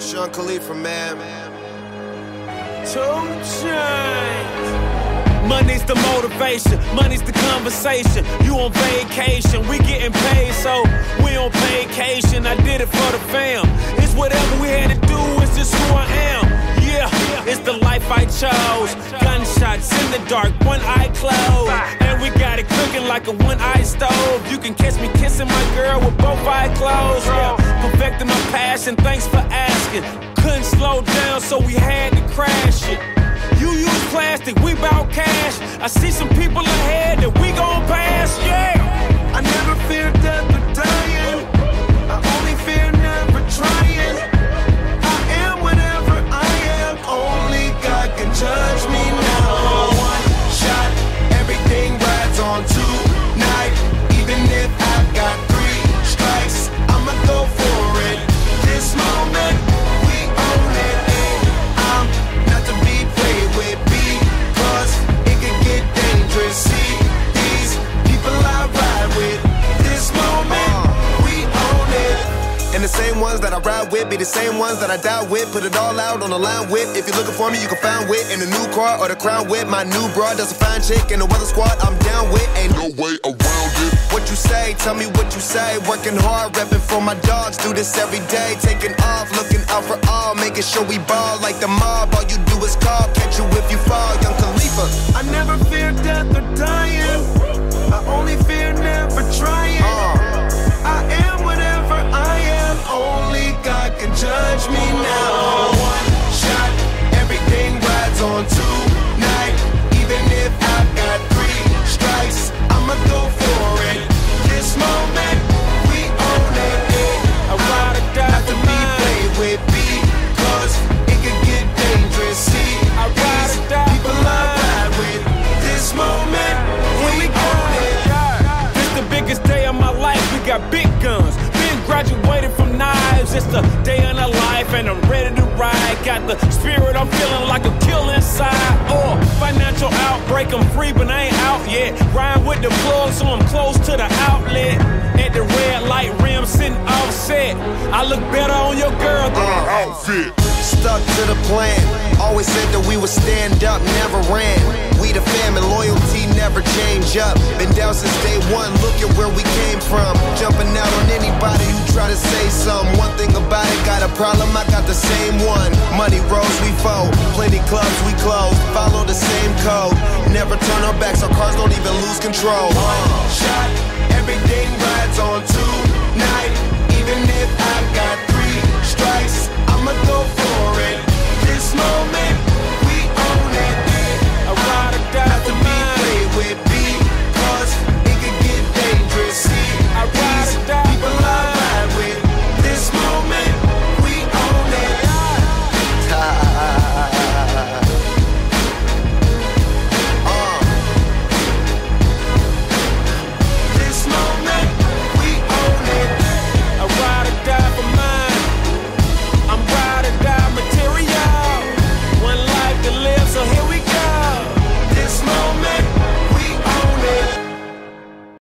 Sean Khalifa, man. 2 Chainz. Money's the motivation, money's the conversation. You on vacation, we getting paid, so we on vacation. I did it for the fam. It's whatever we had to do, it's just who I am. Yeah, it's the life I chose. Gunshots in the dark, one eye closed. And we got it cooking like a one-eye stove. You can catch me kissing my girl with both eyes closed. Yeah, perfecting my passion, thanks for asking. Couldn't slow down, so we had to crash it. You use plastic, we bout cash. I see some people ahead that we gon' pass, yeah. I never fear death or dying. I only fear never trying. I am whatever I am. Only God can judge me now. One shot, everything rides on tonight. Even if I've got 3 strikes, I'ma go for it. This moment, we own it. And I'm not to be played with, because it can get dangerous. See these people I ride with. This moment, we own it. And the same ones that I ride with be the same ones that I die with. Put it all out on the line with. If you're looking for me, you can find wit in the new car or the crown with. My new broad does a fine chick in the weather squad. I'm down with, ain't no way around it. What you say? Tell me what you say. Working hard, repping for my dogs. Do this every day. Taking off, looking out for all, making sure we ball like the mob. All you do is call, catch you if you fall. Young Khalifa. I never fear death or dying. I only fear never trying. I am whatever I am. Only God can judge me now. One shot, everything rides on tonight. Even if I've got 3 strikes, I'ma go for it. This moment, we own it. I ride or die Not to for be mine. played with, because it can get dangerous. See, I ride or die people for I mine. ride with. This moment, Here we we go. own it. This the biggest day of my life. We got big guns. Been graduated from knives. It's the day in the life, and I'm ready to ride. Got the spirit, I'm feeling like a kill inside. Financial outbreak, I'm free, but I ain't out yet. Ride with the plug, so I'm close to the outlet. At the red light rim, sitting offset. I look better on your girl than an outfit. Stuck to the plan. Always said that we would stand up, never ran. We the fam and loyalty never change up. Been down since day one, look at where we came from. Jumping out on anybody who try to say something. One thing about it, got a problem, I got the same one. Money rolls, we fold. Plenty clubs, we close. Follow the same code. Never turn our backs, our cars don't even lose control. Shot,